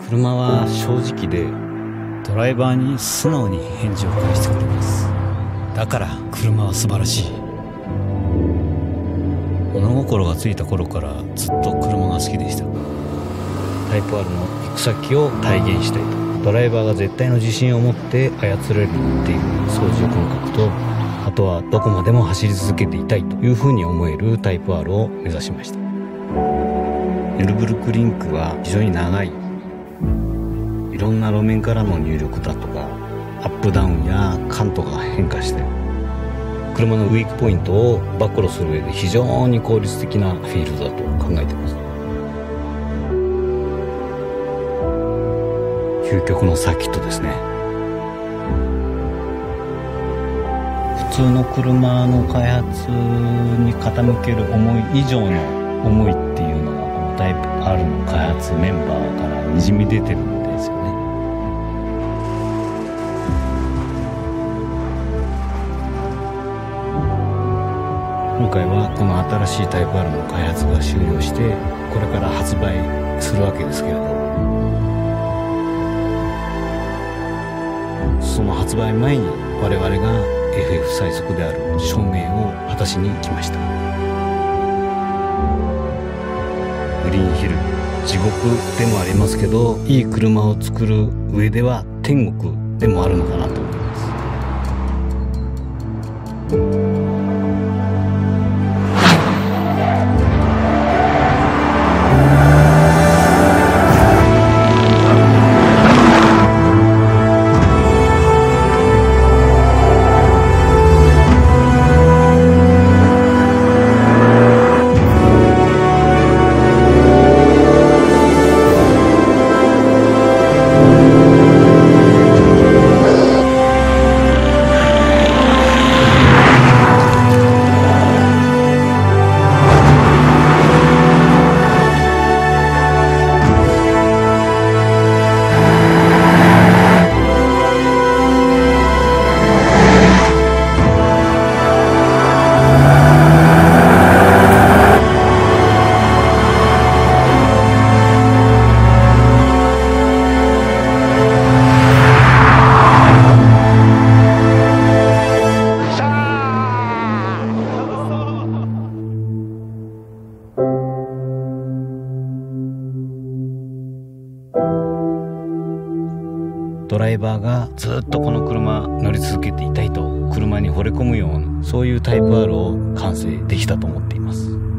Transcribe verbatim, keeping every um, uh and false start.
車は正直でドライバーに素直に返事を返してくれます。だから車は素晴らしい。物心がついた頃からずっと車が好きでした。タイプ R の行く先を体現したいと、ドライバーが絶対の自信を持って操れるっていう操縦感覚と、あとはどこまでも走り続けていたいというふうに思えるタイプ R を目指しました。ニュルブルクリンクは非常に長い、いろんな路面からの入力だとかアップダウンやカントが変化して車のウィークポイントを暴露する上で非常に効率的なフィールドだと考えています。究極のサーキットですね。普通の車の開発に傾ける思い以上の思いっていうのがこのタイプ R の開発メンバーからにじみ出てるんですよね。今回はこの新しいタイプ R の開発が終了してこれから発売するわけですけれど、その発売前に我々が エフエフ 最速である証明を果たしに来ました。グリーンヒル、地獄でもありますけど、いい車を作る上では天国でもあるのかなと思います。ドライバーがずっとこの車乗り続けていたいと、車に惚れ込むようなそういうタイプ R を完成できたと思っています。